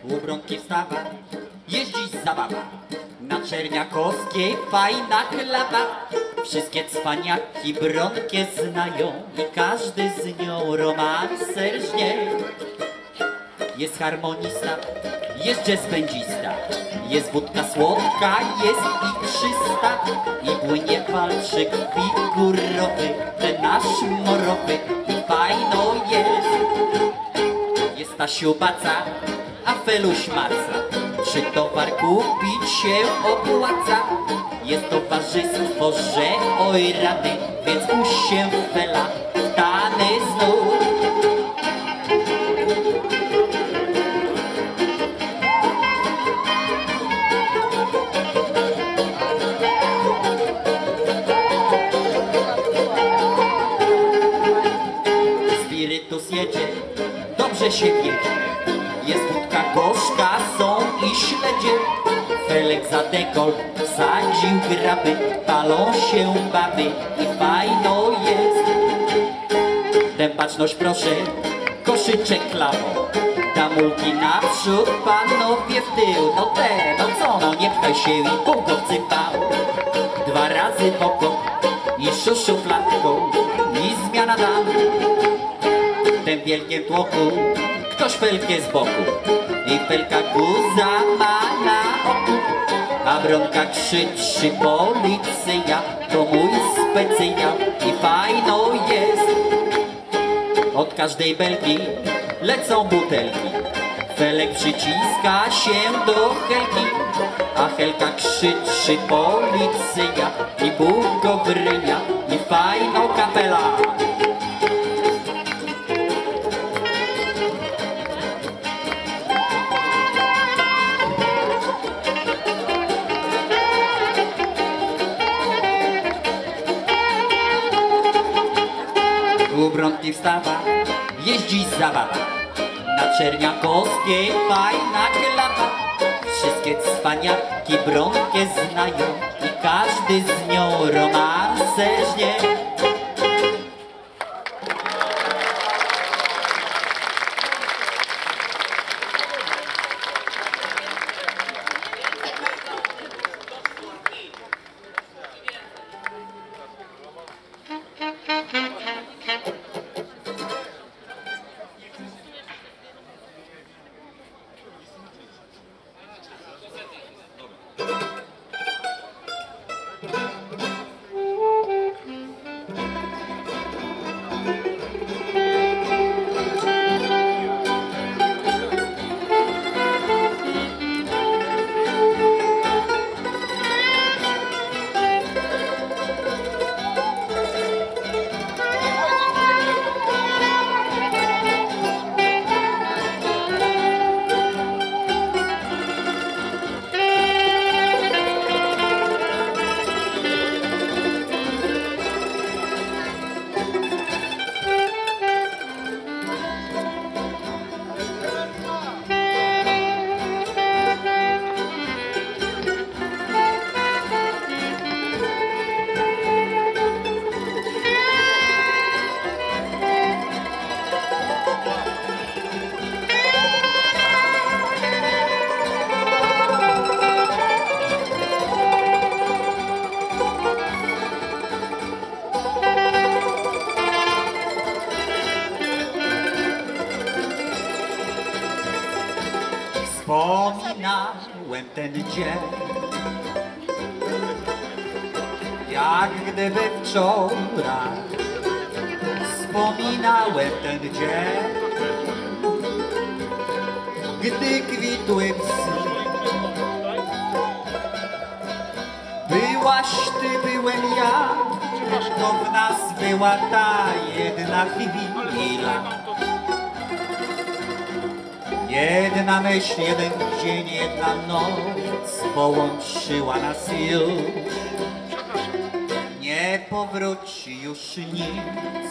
U Bronki wstawa, jeździ zabawa. Na Czerniakowskiej fajna chlaba. Wszystkie cwaniaki Bronkę znają i każdy z nią romanser żnie. Jest harmonista, jest jazzbędzista, jest wódka słodka, jest i 300 i płynie walczyk figurowy, ten nasz morowy i fajno jest. Jest Stasiu Baca, a Feluś Marca, czy towar kupić się opłaca? Jest towarzystwo, że oj rady, więc puść się Fela, tany znów. Spirytus jedzie, dobrze się wiedzie. Jest wódka gorzka, są i śledzie. Felek za dekolt wsadził graby, palą się baby i fajno jest. Dębaczność proszę, koszyczek klawo. Damulki naprzód, panowie w tył. No no co, no nie pchaj się i półkowcy pał. 2 razy w oko i szufladką i zmiana dam. W tym wielkim tłoku ktoś felkę z boku i felka guza ma na oku. A Bronka krzyczy policja, to mój specjał i fajno jest. Od każdej belki lecą butelki. Felek przyciska się do Helki, a Helka krzyczy policja i Bóg go wryja i fajno kapela. U Bronki wstawa, jeździ zabawa. Na Czerniakowskiej fajna klapa. Wszystkie cwaniaki Bronkę znają i każdy z nią romanse żnie. Wspominałem ten dzień, jak gdyby wczoraj. Wspominałem ten dzień, gdy kwitły psy. Byłaś ty, byłem ja, to w nas była ta jedna chwila. Jedna myśl, jeden dzień, jedna noc połączyła nas już. Nie powróci już nic.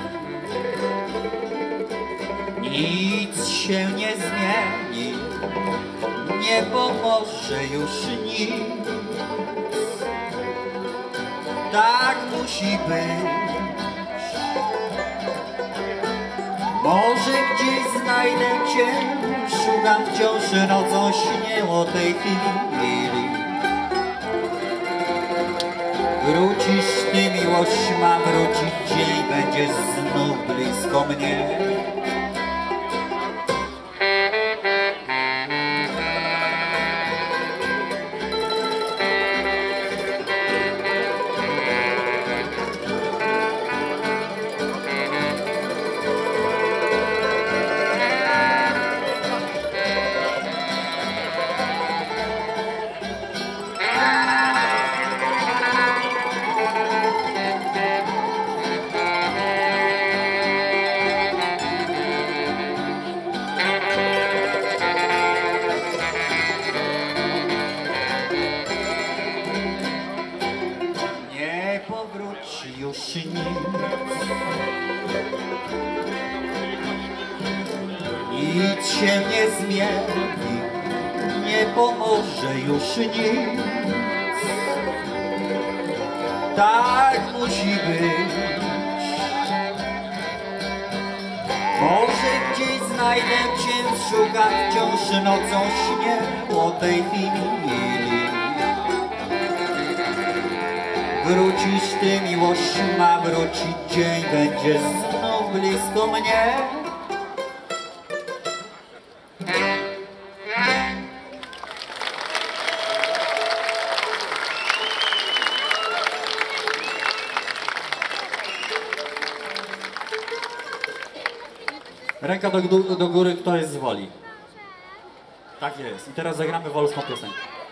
Nic się nie zmieni, nie pomoże już nic. Tak musi być. Może gdzieś znajdę cię, szukam wciąż nocą śnie o tej chwili. Wrócisz ty, miłość ma wrócić dzień, będziesz znów blisko mnie. Powróci już nic się nie zmieni, nie pomoże już nic. Tak musi być. Może gdzieś znajdę cię, szukam wciąż nocą śnie o tej chwili. Wrócisz ty, miłość ma wrócić dzień, będziesz znów blisko mnie. Ręka do góry, kto jest z woli. Tak jest. I teraz zagramy wolską piosenkę.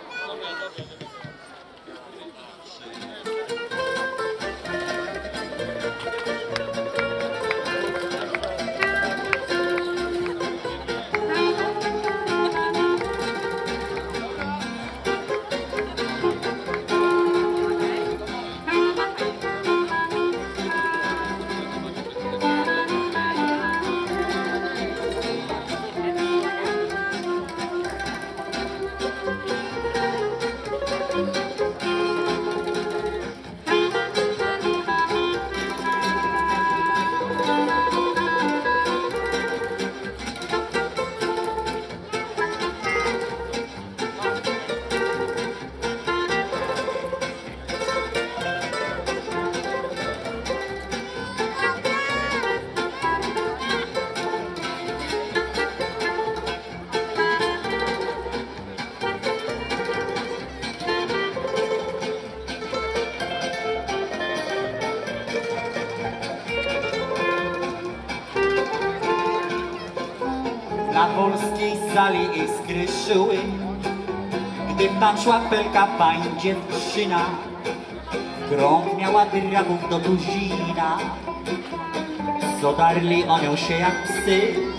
Na polskiej sali iskry szyły, gdy tam szła pelka pań dziewczyna. Krąg miała drabów do tuzina, zodarli o nią się jak psy.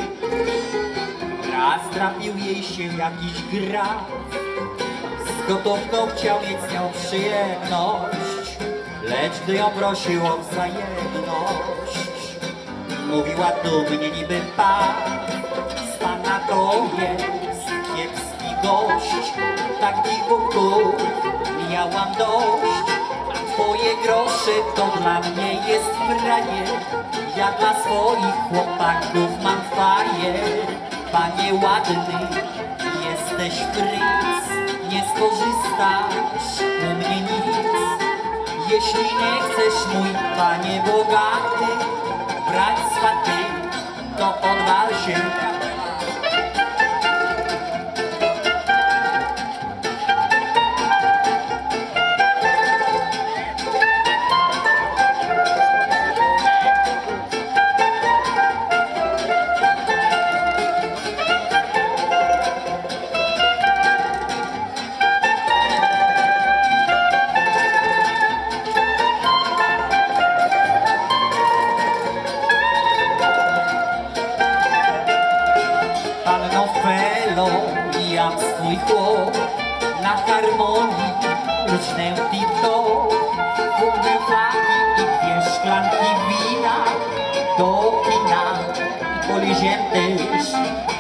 Raz trafił jej się jakiś graf, z gotówką chciał mieć z nią przyjemność, lecz gdy ją prosił o wzajemność, mówiła dumnie niby pan: z pana to jest kiepski gość, takich butów miałam dość, a twoje grosze to dla mnie jest frajer, ja dla swoich chłopaków mam fajer. Panie ładny, jesteś fryc, nie skorzystasz u mnie nic. Jeśli nie chcesz, mój panie bogaty, brać swaty, to odwal się. Ja swój chłop na harmonii rycznę tip-top, kupię flagi i 2 szklanki wina, do kina poliziem też